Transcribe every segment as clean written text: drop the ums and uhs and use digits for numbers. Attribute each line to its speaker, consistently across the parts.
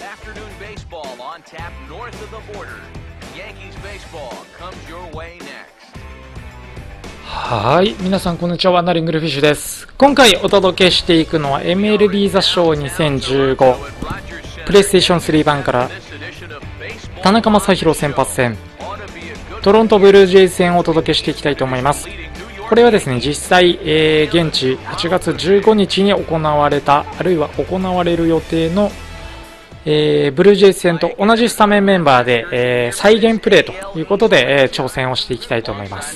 Speaker 1: Afternoon baseball on tap north of the border. Yankees baseball comes your way next.
Speaker 2: はい、皆さんこんにちは、ワンダリングルフィッシュです。今回お届けしていくのは MLB ザショー2015プレイステーション3版から田中将大先発戦トロントブルージェイズ戦をお届けしていきたいと思います。これはですね、実際、現地8月15日に行われた、あるいは行われる予定の、ブルージェイズ戦と同じスタメンメンバーで、再現プレーということで、挑戦をしていきたいと思います。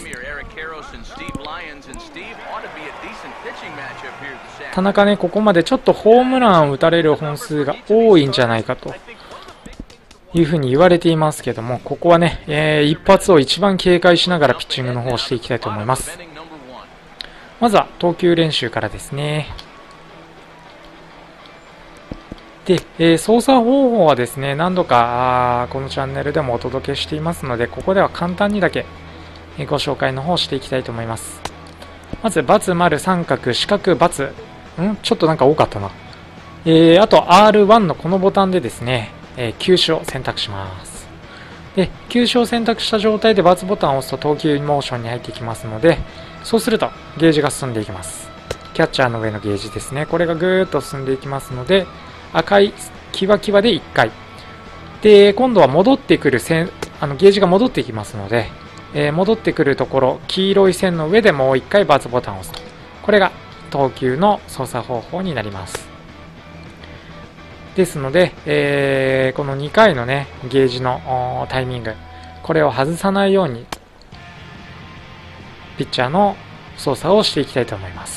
Speaker 2: 田中ね、ここまでちょっとホームランを打たれる本数が多いんじゃないかというふうに言われていますけども、ここはね、一発を一番警戒しながらピッチングの方をしていきたいと思います。まずは投球練習からですね。で、操作方法はですね、何度かこのチャンネルでもお届けしていますので、ここでは簡単にだけご紹介の方をしていきたいと思います。まず、×、丸、三角、四角、×。ちょっとなんか多かったな。あと R1 のこのボタンでですね、球種を選択します。で、球種を選択した状態で×ボタンを押すと投球モーションに入ってきますので、そうするとゲージが進んでいきます。キャッチャーの上のゲージですね。これがぐーっと進んでいきますので、赤いキワキワで1回。で、今度は戻ってくるゲージが戻ってきますので、戻ってくるところ、黄色い線の上でもう1回×ボタンを押すと。これが投球の操作方法になります。ですので、この2回のね、ゲージのタイミング、これを外さないように、ピッチャーの操作をしていきたいと思います。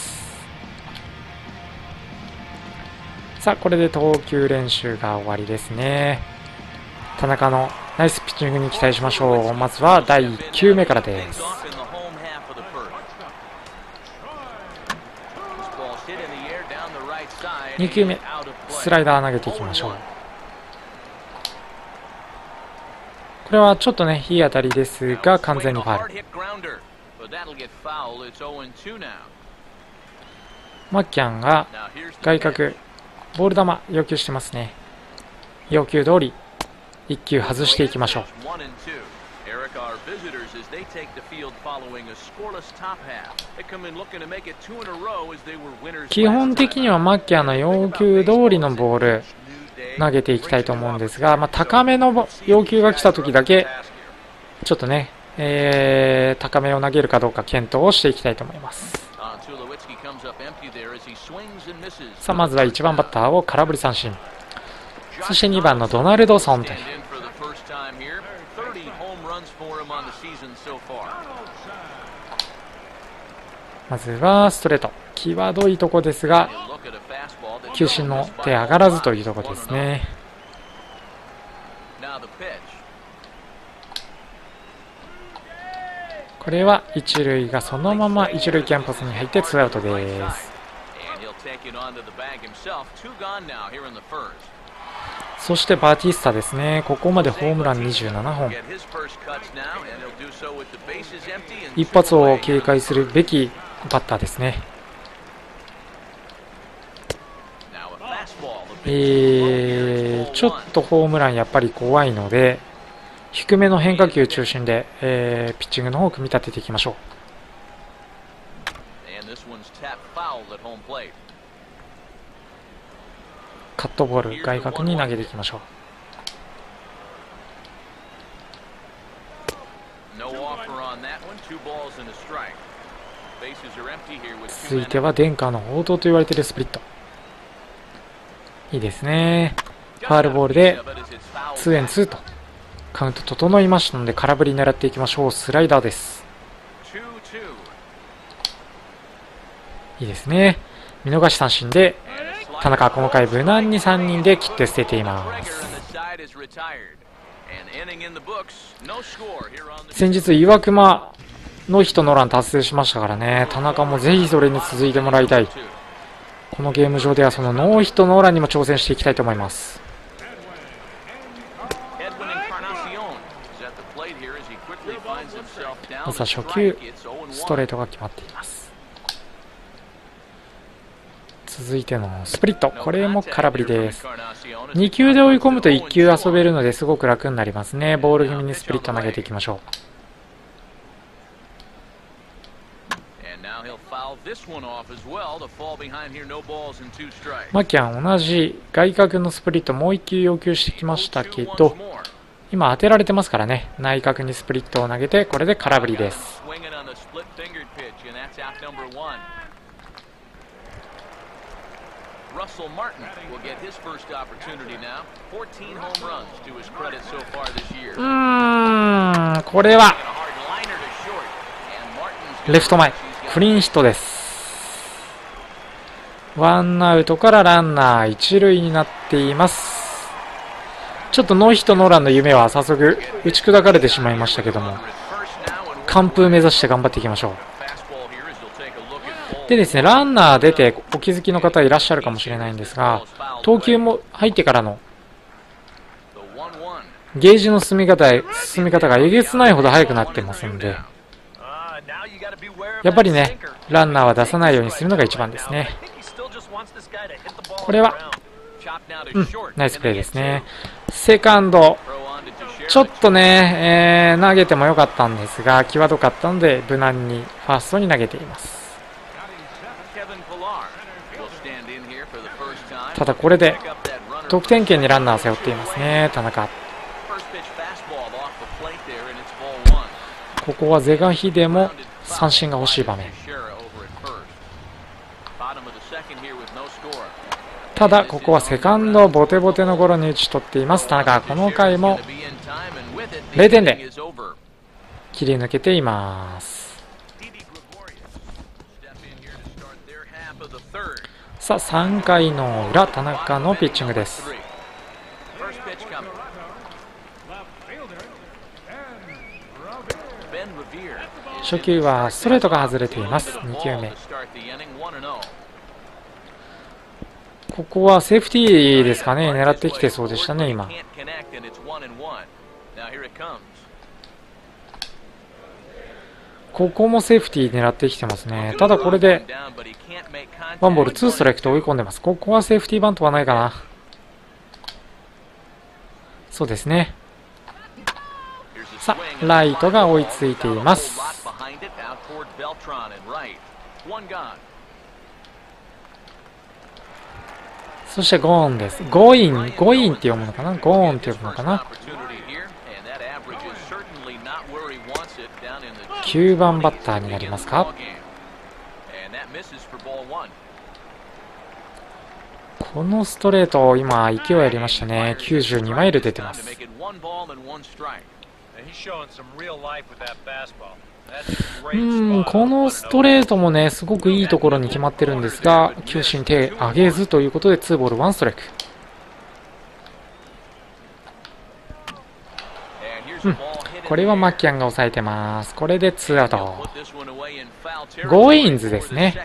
Speaker 2: さあ、これで投球練習が終わりですね。田中のナイスピッチングに期待しましょう。まずは第1球目からです。2球目、スライダー投げていきましょう。これはちょっとね、いい当たりですが、完全にファウル。マッキャンが外角、ボール球要求してますね。要求通り、1球外していきましょう。基本的にはマッキャンの要求通りのボール投げていきたいと思うんですが、高めの要求が来た時だけちょっとね、高めを投げるかどうか検討をしていきたいと思います。さあ、まずは1番バッターを空振り三振、そして2番のドナルドソンという、まずはストレート、際どいとこですが球審の手上がらずというところですね。これは一塁がそのまま一塁キャンパスに入ってツーアウトです。そしてバティスタですね。ここまでホームラン27本。一発を警戒するべきバッターですね。ちょっとホームランやっぱり怖いので、低めの変化球中心で、ピッチングの方を組み立てていきましょう。カットボール、外角に投げていきましょう。続いてはデンカーの王道と言われているスプリット。いいですね。ファウルボールで 2&2 とカウント整いましたので、空振り狙っていきましょう。スライダーです。いいですね。見逃し三振で田中、この回無難に3人で切って捨てています。先日岩隈ノーヒットノーラン達成しましたからね、田中もぜひそれに続いてもらいたい。このゲーム上ではそのノーヒットノーランにも挑戦していきたいと思います。まずは初球ストレートが決まっています。 続いてのスプリット、これも空振りです。2球で追い込むと1球遊べるのですごく楽になりますね。ボール気味にスプリット投げていきましょう。マキャン同じ外角のスプリットもう1球要求してきましたけど、今当てられてますからね。内角にスプリットを投げて、これで空振りです。これはレフト前クリーンヒットです。ワンアウトからランナー一塁になっています。ちょっとノーヒットノーランの夢は早速打ち砕かれてしまいましたけども、完封目指して頑張っていきましょう。でですね、ランナー出てお気づきの方いらっしゃるかもしれないんですが、投球も入ってからのゲージの進み方がえげつないほど速くなってますんで、やっぱりね、ランナーは出さないようにするのが一番ですね。これは、ナイスプレーですね。セカンド、ちょっとね、投げてもよかったんですが、際どかったので、無難にファーストに投げています。ただこれで、得点圏にランナーを背負っていますね、田中。ここは是が非でも三振が欲しい場面。ただここはセカンドボテボテのゴロに打ち取っています田中。この回も0点で切り抜けています。さあ3回の裏、田中のピッチングです。初球はストレートが外れています。2球目、ここはセーフティーですかね。狙ってきてそうでしたね。今ここもセーフティー狙ってきてますね。ただこれでワンボールツーストライクと追い込んでます。ここはセーフティーバントはないかな。そうですね。さあライトが追いついています。そしてゴーンです。ゴインって読むのかな、ゴーンって読むのかな。9番バッターになりますか。このストレート、今勢いありましたね。92マイル出てます。このストレートもね、すごくいいところに決まってるんですが、球審手上げずということで、2ボール1ストライク。これはマッキャンが抑えてます。これで2アウト。ゴーインズですね。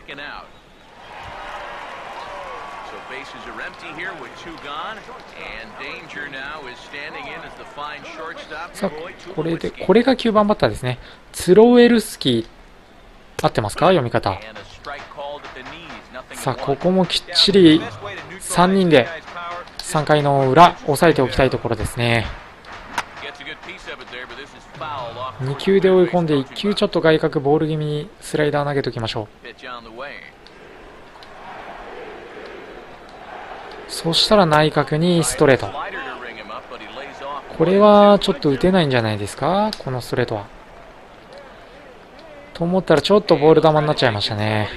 Speaker 2: さあこれが9番バッターですね。ツロエルスキー合ってますか、読み方。さあここもきっちり3人で3回の裏抑えておきたいところですね。2球で追い込んで1球ちょっと外角ボール気味にスライダー投げておきましょう。そしたら内角にストレート。これはちょっと打てないんじゃないですか、このストレートは。と思ったらちょっとボール球になっちゃいましたね。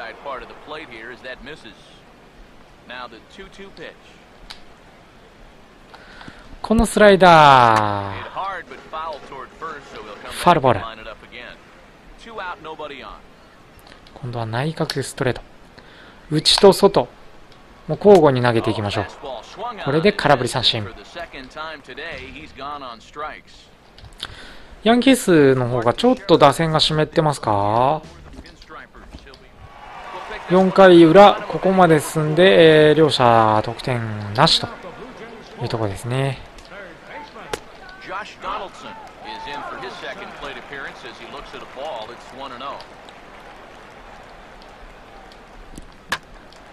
Speaker 2: このスライダー、ファウルボール。今度は内角ストレート、内と外もう交互に投げていきましょう。これで空振り三振。ヤンキースの方がちょっと打線が湿ってますか。4回裏、ここまで進んで、両者得点なしというところですね。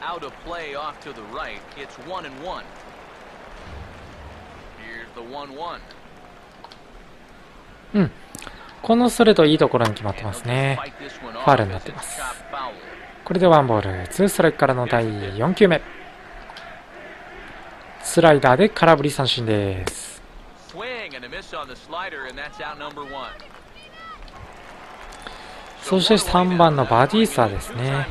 Speaker 1: out of play off to the right. It's 1-1. Here's the 1-1.
Speaker 2: このストレートいいところに決まってますね。ファウルになっています。これで1ボール2ストライクからの第4球目。スライダーで空振り三振です。そして3番のバティスタですね。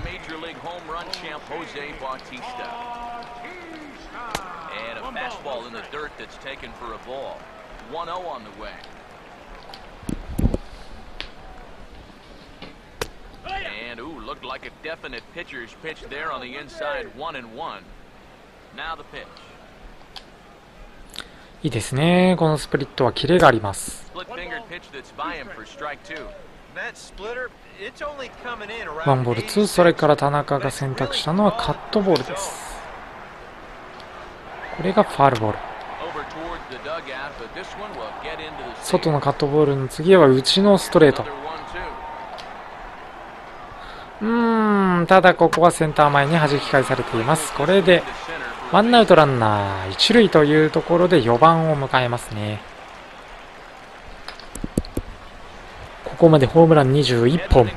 Speaker 1: And ooh, looked like a definite pitcher's pitch there on the inside, 1-1. Now the pitch.
Speaker 2: いいですね。このスプリットはキレがあります。
Speaker 1: Split fingered pitch that's by him for strike 2. That splitter, it's only coming in around
Speaker 2: 1ボール2ストライクから田中が選択したのはカットボールです。これがファウルボール。外のカットボールの次は内のストレート。ただここはセンター前に弾き返されています。これでワンアウトランナー一塁というところで4番を迎えますね。ここまでホームラン21本。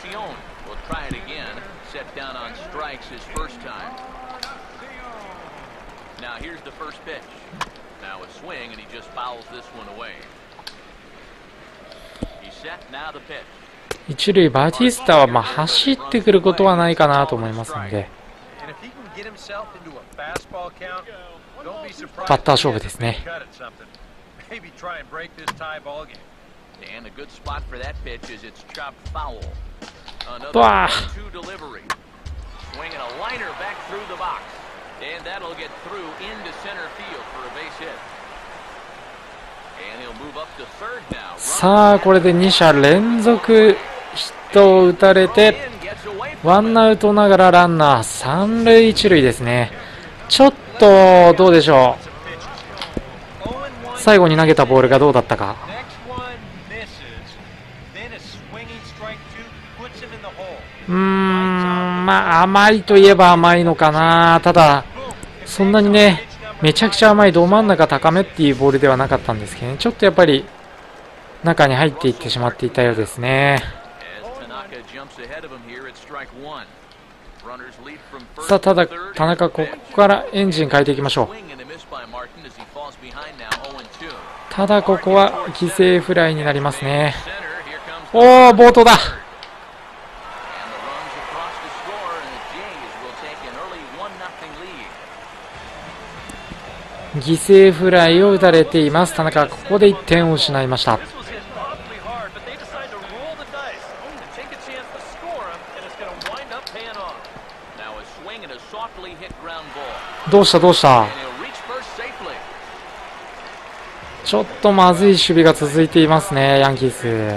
Speaker 2: 一塁バティスタは走ってくることはないかなと思いますので、バッター勝負ですね。わー、さあこれで2者連続ヒットを打たれてワンアウトながらランナー三塁一塁ですね。ちょっとどうでしょう、最後に投げたボールがどうだったか。甘いといえば甘いのかな。ただそんなにねめちゃくちゃ甘いど真ん中高めっていうボールではなかったんですけどね、ちょっとやっぱり中に入っていってしまっていたようですね。さあただ田中ここからエンジン変えていきましょう。ただここは犠牲フライになりますね。おお、暴投だ。犠牲フライを打たれています。田中ここで1点を失いました。どうしたどうした、ちょっとまずい守備が続いていますねヤンキース。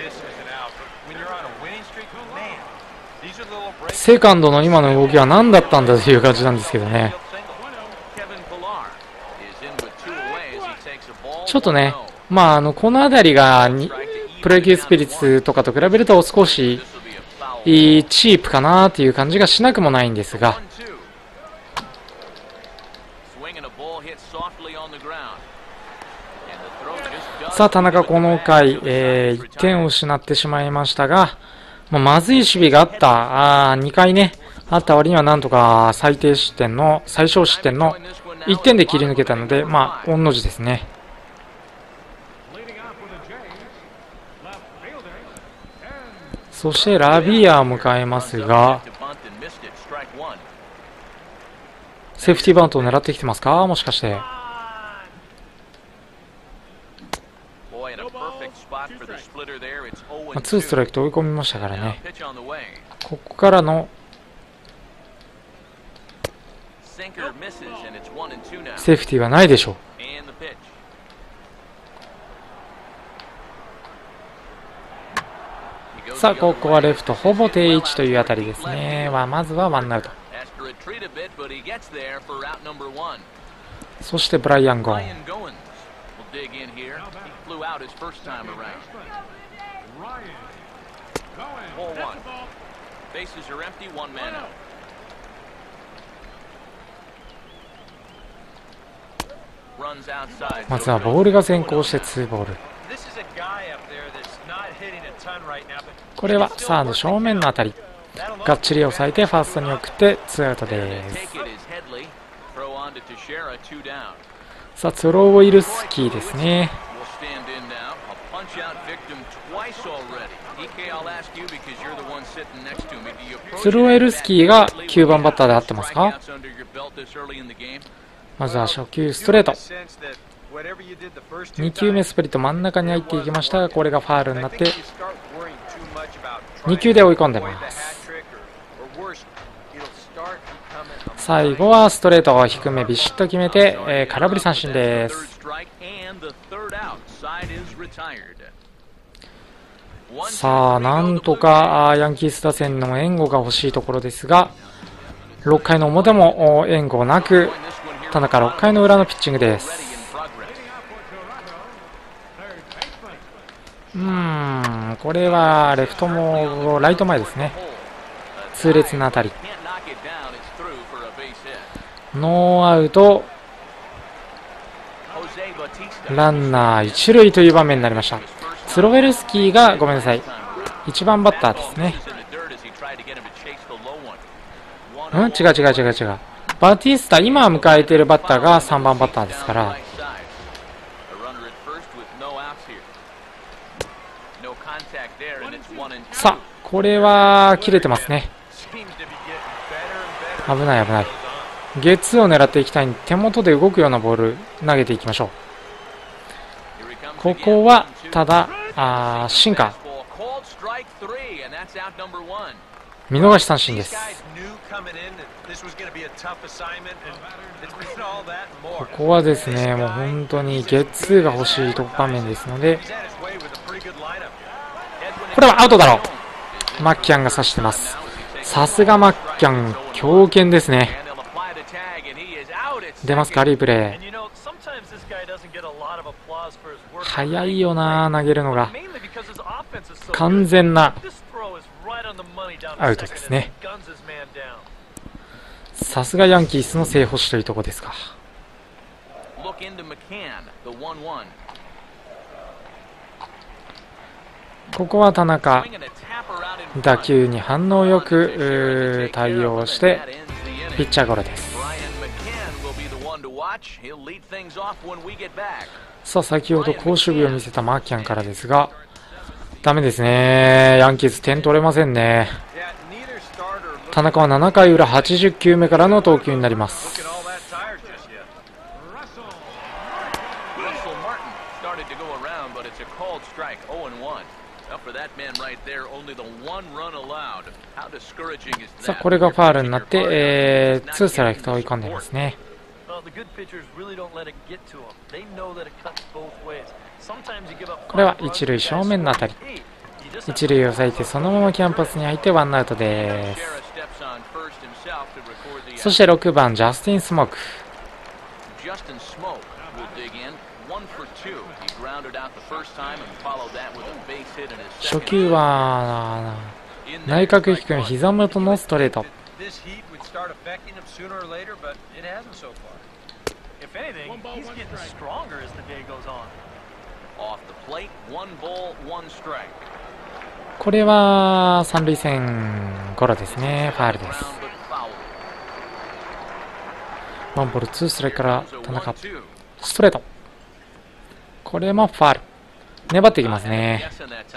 Speaker 2: セカンドの今の動きは何だったんだという感じなんですけどね。ちょっとね、この辺りがプロ野球スピリッツとかと比べると少しチープかなという感じがしなくもないんですが、さあ田中この回、1点を失ってしまいましたが、まずい守備があった2回ねあった割にはなんとか最小失点の1点で切り抜けたので、御の字ですね。そしてラビアを迎えますが、セーフティーバントを狙ってきてますか、もしかして。2ストライクと追い込みましたからね。ここからのセーフティーはないでしょう。さあここはレフトほぼ定位置というあたりですね。まずはワンアウト。そしてブライアン・ゴーン。 まずはボールが先行して2ボール。これはサード正面の当たり、がっちり抑えてファーストに送って2アウトです。さあツロウイルスキーですね。ツロエルスキーが9番バッターで合ってますか？まずは初球ストレート、2球目スプリット真ん中に入っていきましたが、これがファウルになって2球で追い込んでます。最後はストレートを低めビシッと決めて、空振り三振です。さあなんとかヤンキース打線の援護が欲しいところですが、6回の表も援護なく、田中6回の裏のピッチングです。これはレフトもライト前ですね。痛烈な当たり、ノーアウトランナー一塁という場面になりました。スロベルスキーがごめんなさい、1番バッターですね。違う。バティスタ、今迎えているバッターが3番バッターですから。さあこれは切れてますね。危ない。ゲッツーを狙っていきたいんで、手元で動くようなボール投げていきましょう。ここはただシンカー、見逃し三振です。ここはですね、もう本当にゲッツーが欲しい場面ですので、これはアウトだろう。マッキャンが刺してます。さすがマッキャン、強肩ですね。出ますか、リープレイ。早いよな、投げるのが。完全なアウトですね。さすがヤンキースの正捕手というところですか。ここは田中、打球に反応よく対応してピッチャーゴロです。さあ先ほど好守備を見せたマーキャンからですが、ダメですね。ヤンキース点取れませんね。田中は7回裏80球目からの投球になります。さあこれがファウルになって、2ストライクと追い込んでいますね。これは一塁正面の当たり、一塁を抑えてそのままキャンパスに入ってワンアウトです。そして6番ジャスティン・スモーク、初球は内角低め膝元のストレート。これは三塁線ゴロですね。ファウルです。ワンボールツーストライクから田中、ストレート、これもファウル。粘ってきますね。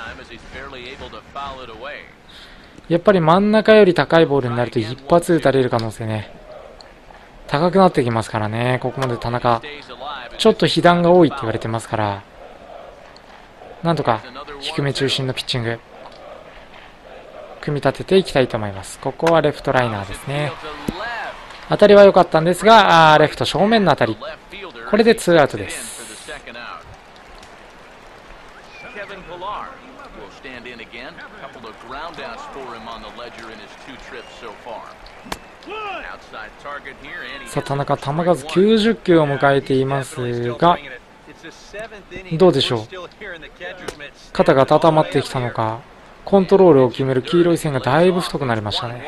Speaker 2: やっぱり真ん中より高いボールになると一発打たれる可能性ね、高くなってきますからね。ここまで田中ちょっと被弾が多いって言われてますから、なんとか低め中心のピッチング組み立てていきたいと思います。ここはレフトライナーですね。当たりは良かったんですが、レフト正面の当たり、これでツーアウトです。さあ田中、球数90球を迎えていますが、どうでしょう、肩が温まってきたのか、コントロールを決める黄色い線がだいぶ太くなりましたね。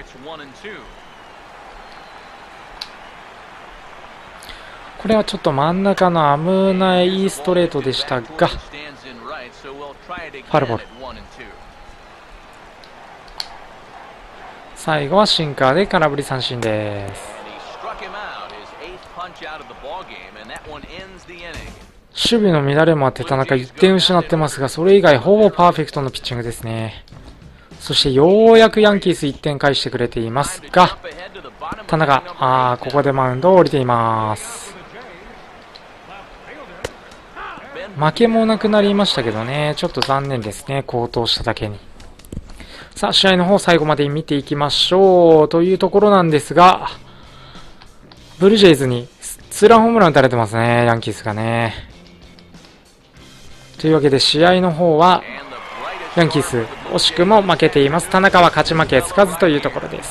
Speaker 2: これはちょっと真ん中の危ないストレートでしたが、ファウルボール。最後はシンカーで空振り三振です。守備の乱れもあって田中1点失ってますが、それ以外ほぼパーフェクトのピッチングですね。そしてようやくヤンキース1点返してくれていますが、田中、ここでマウンドを降りています。負けもなくなりましたけどね、ちょっと残念ですね、好投しただけに。さあ、試合の方最後まで見ていきましょうというところなんですが、ブルージェイズにツーランホームラン打たれてますね、ヤンキースがね。というわけで試合の方はヤンキース惜しくも負けています。田中は勝ち負けつかずというところです。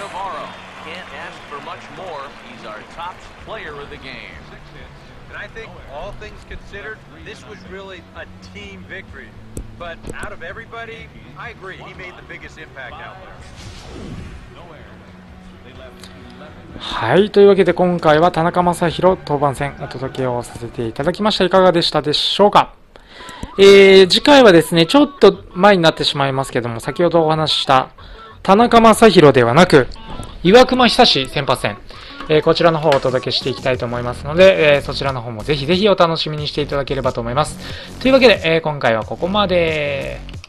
Speaker 2: はい、というわけで今回は田中将大登板戦お届けをさせていただきました。いかがでしたでしょうか。次回はですね、ちょっと前になってしまいますけども、先ほどお話しした田中将大ではなく、岩隈久志先発戦、こちらの方をお届けしていきたいと思いますので、そちらの方もぜひぜひお楽しみにしていただければと思います。というわけで、今回はここまで。